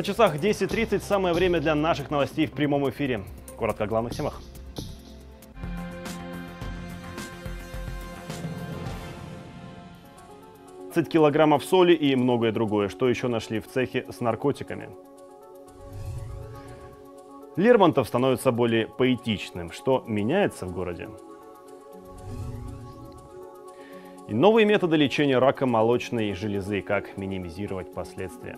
На часах 10:30 самое время для наших новостей в прямом эфире. Коротко о главных темах. Килограммов соли и многое другое. Что еще нашли в цехе с наркотиками? Лермонтов становится более поэтичным. Что меняется в городе? И новые методы лечения рака молочной железы. Как минимизировать последствия?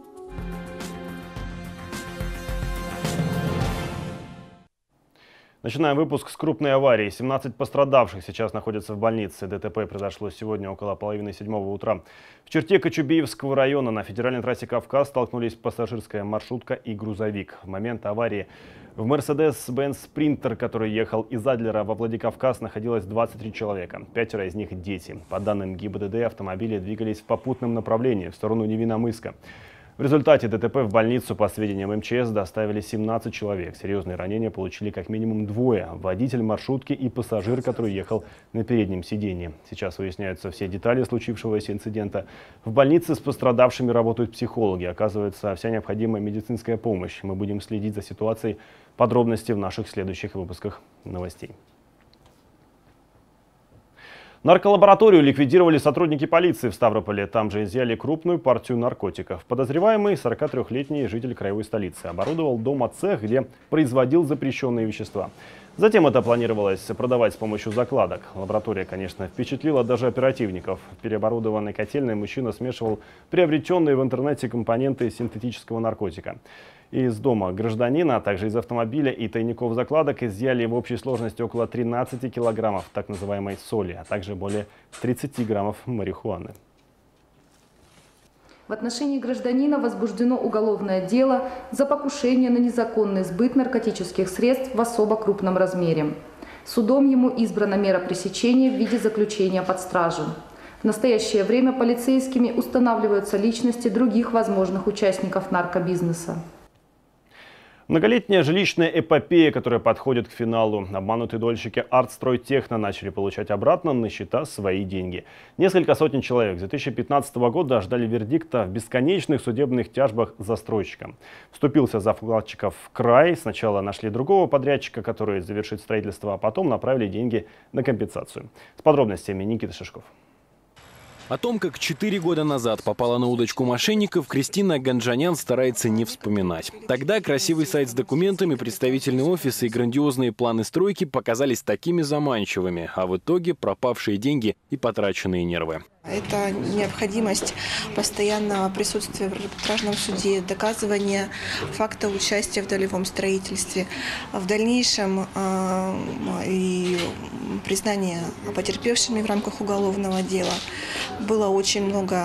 Начинаем выпуск с крупной аварии. 17 пострадавших сейчас находятся в больнице. ДТП произошло сегодня около 6:30 утра. В черте Кочубеевского района на федеральной трассе Кавказ столкнулись пассажирская маршрутка и грузовик. В момент аварии в Mercedes-Benz Sprinter, который ехал из Адлера во Владикавказ, находилось 23 человека. 5 из них дети. По данным ГИБДД, автомобили двигались в попутном направлении в сторону Невинномысска. В результате ДТП в больницу, по сведениям МЧС, доставили 17 человек. Серьезные ранения получили как минимум двое – водитель маршрутки и пассажир, который ехал на переднем сидении. Сейчас выясняются все детали случившегося инцидента. В больнице с пострадавшими работают психологи. Оказывается вся необходимая медицинская помощь. Мы будем следить за ситуацией. Подробности в наших следующих выпусках новостей. Нарколабораторию ликвидировали сотрудники полиции в Ставрополе. Там же изъяли крупную партию наркотиков. Подозреваемый, 43-летний житель краевой столицы, оборудовал дома-цех, где производил запрещенные вещества. Затем это планировалось продавать с помощью закладок. Лаборатория, конечно, впечатлила даже оперативников. В переоборудованной котельной мужчина смешивал приобретенные в интернете компоненты синтетического наркотика. Из дома гражданина, а также из автомобиля и тайников закладок изъяли в общей сложности около 13 килограммов так называемой соли, а также более 30 граммов марихуаны. В отношении гражданина возбуждено уголовное дело за покушение на незаконный сбыт наркотических средств в особо крупном размере. Судом ему избрана мера пресечения в виде заключения под стражу. В настоящее время полицейскими устанавливаются личности других возможных участников наркобизнеса. Многолетняя жилищная эпопея, которая подходит к финалу. Обманутые дольщики Артстройтехно начали получать обратно на счета свои деньги. Несколько сотен человек с 2015 года ждали вердикта в бесконечных судебных тяжбах с застройщиком. Вступился за вкладчиков край. Сначала нашли другого подрядчика, который завершит строительство, а потом направили деньги на компенсацию. С подробностями Никита Шишков. О том, как 4 года назад попала на удочку мошенников, Кристина Ганджанян старается не вспоминать. Тогда красивый сайт с документами, представительный офис и грандиозные планы стройки показались такими заманчивыми, а в итоге пропавшие деньги и потраченные нервы. Это необходимость постоянного присутствия в арбитражном суде, доказывания факта участия в долевом строительстве, в дальнейшем и признание потерпевшими в рамках уголовного дела. Было очень много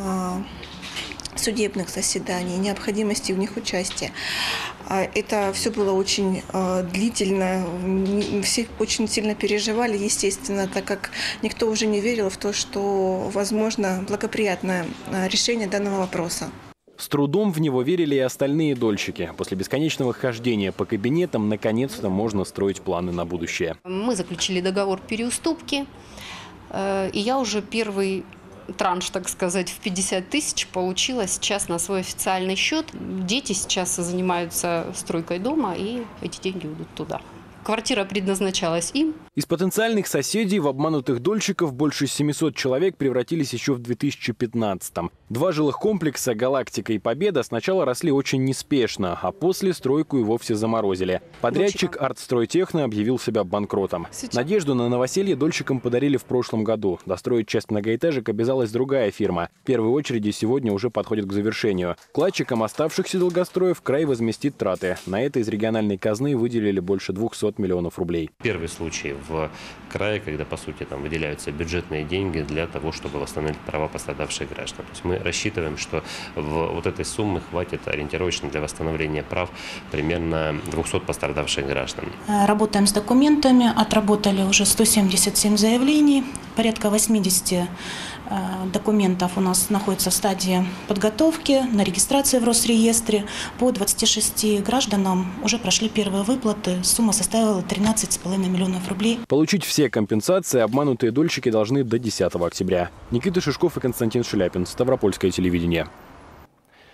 судебных заседаний, необходимости в них участия. Это все было очень длительно, все очень сильно переживали, естественно, так как никто уже не верил в то, что возможно благоприятное решение данного вопроса. С трудом в него верили и остальные дольщики. После бесконечного хождения по кабинетам наконец-то можно строить планы на будущее. Мы заключили договор переуступки, и я уже первый транш, так сказать, в 50 тысяч получила сейчас на свой официальный счет. Дети сейчас занимаются стройкой дома, и эти деньги идут туда. Квартира предназначалась им. Из потенциальных соседей в обманутых дольщиков больше 700 человек превратились еще в 2015-м. Два жилых комплекса «Галактика» и «Победа» сначала росли очень неспешно, а после стройку и вовсе заморозили. Подрядчик «Артстройтехно» объявил себя банкротом. Надежду на новоселье дольщикам подарили в прошлом году. Достроить часть многоэтажек обязалась другая фирма. В первой очереди сегодня уже подходит к завершению. Вкладчикам оставшихся долгостроев край возместит траты. На это из региональной казны выделили больше 200 миллионов рублей. Первый случай в крае, когда, по сути, там выделяются бюджетные деньги для того, чтобы восстановить права пострадавших граждан. То есть мы рассчитываем, что вот этой суммы хватит ориентировочно для восстановления прав примерно 200 пострадавших граждан. Работаем с документами, отработали уже 177 заявлений, порядка 80 документов у нас находится в стадии подготовки, на регистрации в Росреестре. По 26 гражданам уже прошли первые выплаты. Сумма составила 13,5 миллионов рублей. Получить все компенсации обманутые дольщики должны до 10 октября. Никита Шишков и Константин Шляпин. Ставропольское телевидение.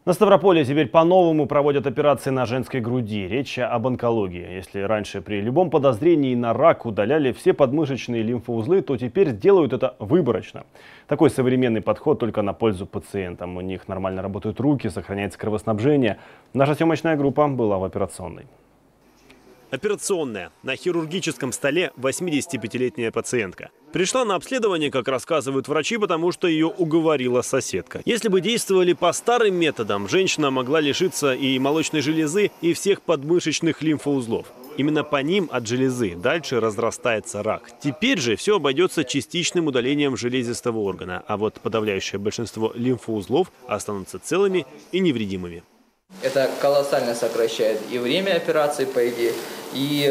На Ставрополе теперь по-новому проводят операции на женской груди. Речь об онкологии. Если раньше при любом подозрении на рак удаляли все подмышечные лимфоузлы, то теперь делают это выборочно. Такой современный подход только на пользу пациентам. У них нормально работают руки, сохраняется кровоснабжение. Наша съемочная группа была в операционной. Операционная. На хирургическом столе 85-летняя пациентка. Пришла на обследование, как рассказывают врачи, потому что ее уговорила соседка. Если бы действовали по старым методам, женщина могла лишиться и молочной железы, и всех подмышечных лимфоузлов. Именно по ним от железы дальше разрастается рак. Теперь же все обойдется частичным удалением железистого органа, а вот подавляющее большинство лимфоузлов останутся целыми и невредимыми. Это колоссально сокращает и время операции, по идее, и,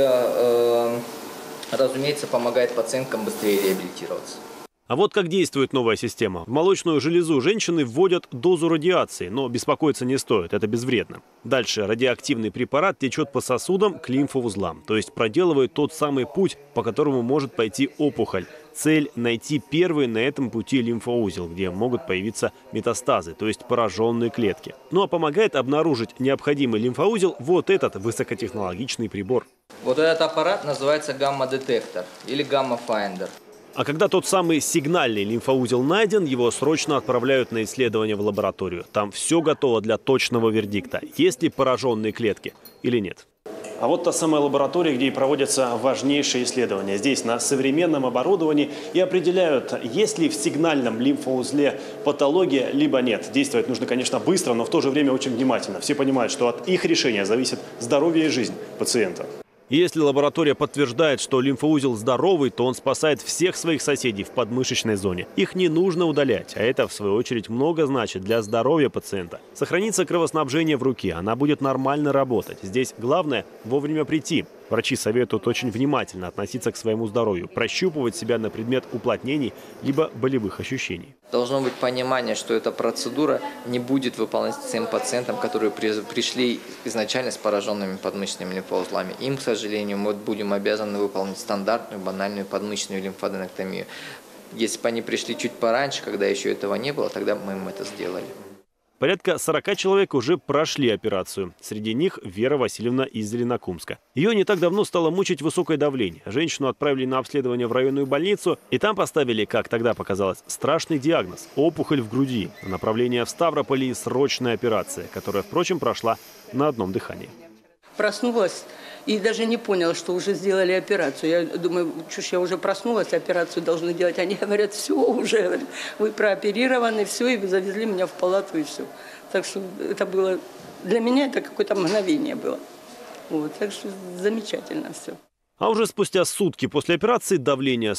разумеется, помогает пациенткам быстрее реабилитироваться. А вот как действует новая система. В молочную железу женщины вводят дозу радиации, но беспокоиться не стоит, это безвредно. Дальше радиоактивный препарат течет по сосудам к лимфоузлам, то есть проделывает тот самый путь, по которому может пойти опухоль. Цель – найти первый на этом пути лимфоузел, где могут появиться метастазы, то есть пораженные клетки. Ну а помогает обнаружить необходимый лимфоузел вот этот высокотехнологичный прибор. Вот этот аппарат называется гамма-детектор или гамма-файндер. А когда тот самый сигнальный лимфоузел найден, его срочно отправляют на исследование в лабораторию. Там все готово для точного вердикта, есть ли пораженные клетки или нет. А вот та самая лаборатория, где и проводятся важнейшие исследования. Здесь на современном оборудовании и определяют, есть ли в сигнальном лимфоузле патология, либо нет. Действовать нужно, конечно, быстро, но в то же время очень внимательно. Все понимают, что от их решения зависит здоровье и жизнь пациента. Если лаборатория подтверждает, что лимфоузел здоровый, то он спасает всех своих соседей в подмышечной зоне. Их не нужно удалять, а это, в свою очередь, много значит для здоровья пациента. Сохранится кровоснабжение в руке, она будет нормально работать. Здесь главное – вовремя прийти. Врачи советуют очень внимательно относиться к своему здоровью, прощупывать себя на предмет уплотнений либо болевых ощущений. Должно быть понимание, что эта процедура не будет выполняться тем пациентам, которые пришли изначально с пораженными подмышечными лимфоузлами. Им, к сожалению, мы будем обязаны выполнить стандартную банальную подмышечную лимфоденектомию. Если бы они пришли чуть пораньше, когда еще этого не было, тогда мы им это сделали. Порядка 40 человек уже прошли операцию. Среди них Вера Васильевна из Зеленокумска. Ее не так давно стало мучить высокое давление. Женщину отправили на обследование в районную больницу, и там поставили, как тогда показалось, страшный диагноз – опухоль в груди. Направление в Ставрополе и срочная операция, которая, впрочем, прошла на одном дыхании. Проснулась и даже не поняла, что уже сделали операцию. Я думаю, чушь, я уже проснулась, операцию должны делать. Они говорят, все уже, вы прооперированы, все, и завезли меня в палату, и все. Так что это было, для меня это какое-то мгновение было. Вот, так что замечательно все. А уже спустя сутки после операции давление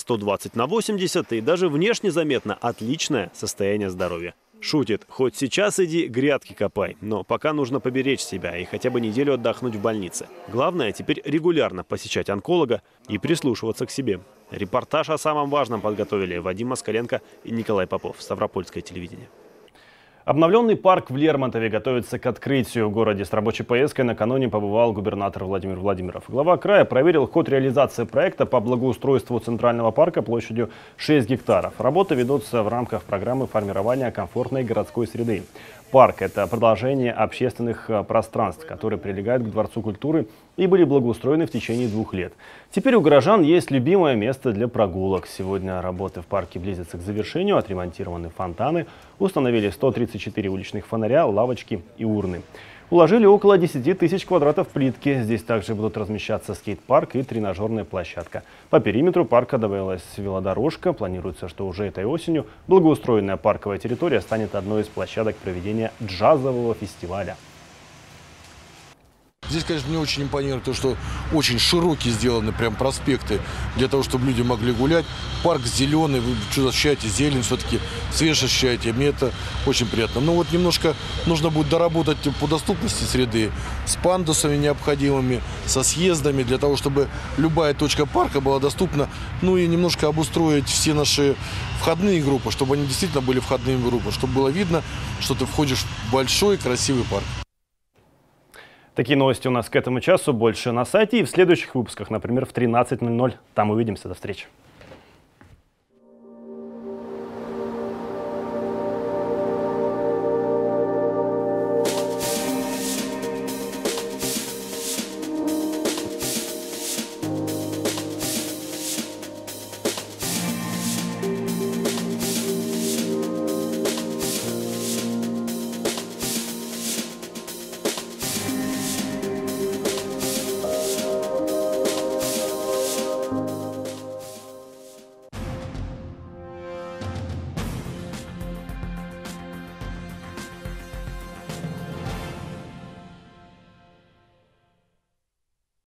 120/80 и даже внешне заметно отличное состояние здоровья. Шутит, хоть сейчас иди грядки копай, но пока нужно поберечь себя и хотя бы неделю отдохнуть в больнице. Главное теперь регулярно посещать онколога и прислушиваться к себе. Репортаж о самом важном подготовили Вадим Москаленко и Николай Попов. Ставропольское телевидение. Обновленный парк в Лермонтове готовится к открытию. В городе с рабочей поездкой накануне побывал губернатор Владимир Владимиров. Глава края проверил ход реализации проекта по благоустройству центрального парка площадью 6 гектаров. Работы ведутся в рамках программы формирования комфортной городской среды. Парк – это продолжение общественных пространств, которые прилегают к Дворцу культуры и были благоустроены в течение 2 лет. Теперь у горожан есть любимое место для прогулок. Сегодня работы в парке близятся к завершению. Отремонтированы фонтаны, установили 134 уличных фонаря, лавочки и урны. Уложили около 10 тысяч квадратов плитки. Здесь также будут размещаться скейт-парк и тренажерная площадка. По периметру парка добавилась велодорожка. Планируется, что уже этой осенью благоустроенная парковая территория станет одной из площадок проведения джазового фестиваля. Здесь, конечно, мне очень импонирует то, что очень широкие сделаны прям проспекты для того, чтобы люди могли гулять. Парк зеленый, вы что ощущаете зелень, все-таки свеж ощущаете. Мне это очень приятно. Но вот немножко нужно будет доработать по доступности среды с пандусами необходимыми, со съездами, для того, чтобы любая точка парка была доступна. Ну и немножко обустроить все наши входные группы, чтобы они действительно были входными группами, чтобы было видно, что ты входишь в большой красивый парк. Такие новости у нас к этому часу. Больше на сайте и в следующих выпусках, например, в 13:00. Там увидимся. До встречи.